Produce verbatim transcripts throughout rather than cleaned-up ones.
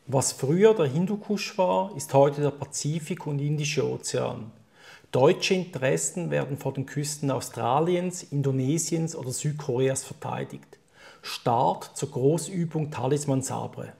Was früher der Hindukusch war, ist heute der Pazifik und Indische Ozean. Deutsche Interessen werden vor den Küsten Australiens, Indonesiens oder Südkoreas verteidigt. Start zur Großübung Talisman Sabre.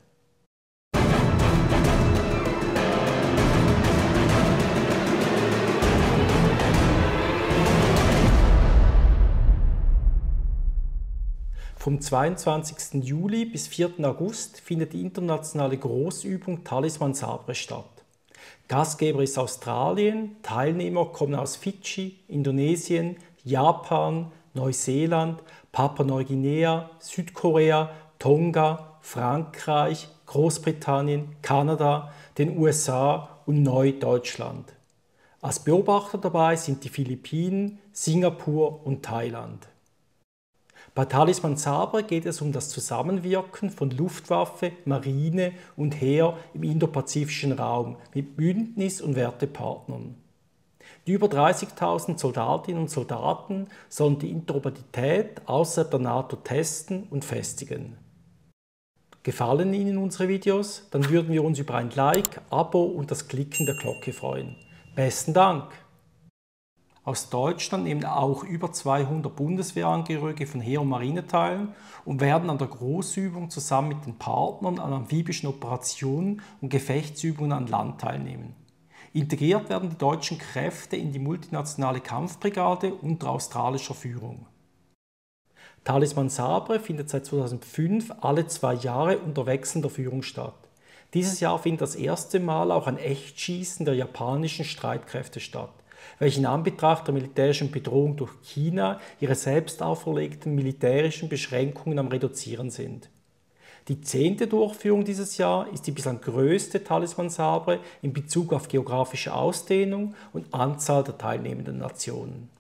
Vom zweiundzwanzigsten Juli bis vierten August findet die internationale Großübung Talisman Sabre statt. Gastgeber ist Australien, Teilnehmer kommen aus Fidschi, Indonesien, Japan, Neuseeland, Papua-Neuguinea, Südkorea, Tonga, Frankreich, Großbritannien, Kanada, den U S A und Neu-Deutschland. Als Beobachter dabei sind die Philippinen, Singapur und Thailand. Bei Talisman Sabre geht es um das Zusammenwirken von Luftwaffe, Marine und Heer im indopazifischen Raum mit Bündnis- und Wertepartnern. Die über dreißigtausend Soldatinnen und Soldaten sollen die Interoperabilität außerhalb der NATO testen und festigen. Gefallen Ihnen unsere Videos? Dann würden wir uns über ein Like, Abo und das Klicken der Glocke freuen. Besten Dank! Aus Deutschland nehmen auch über zweihundert Bundeswehrangehörige von Heer und Marine teil und werden an der Großübung zusammen mit den Partnern an amphibischen Operationen und Gefechtsübungen an Land teilnehmen. Integriert werden die deutschen Kräfte in die multinationale Kampfbrigade unter australischer Führung. Talisman Sabre findet seit zweitausendfünf alle zwei Jahre unter wechselnder Führung statt. Dieses Jahr findet das erste Mal auch ein Echtschießen der japanischen Streitkräfte statt, welche in Anbetracht der militärischen Bedrohung durch China ihre selbst auferlegten militärischen Beschränkungen am Reduzieren sind. Die zehnte Durchführung dieses Jahr ist die bislang größte Talisman Sabre in Bezug auf geografische Ausdehnung und Anzahl der teilnehmenden Nationen.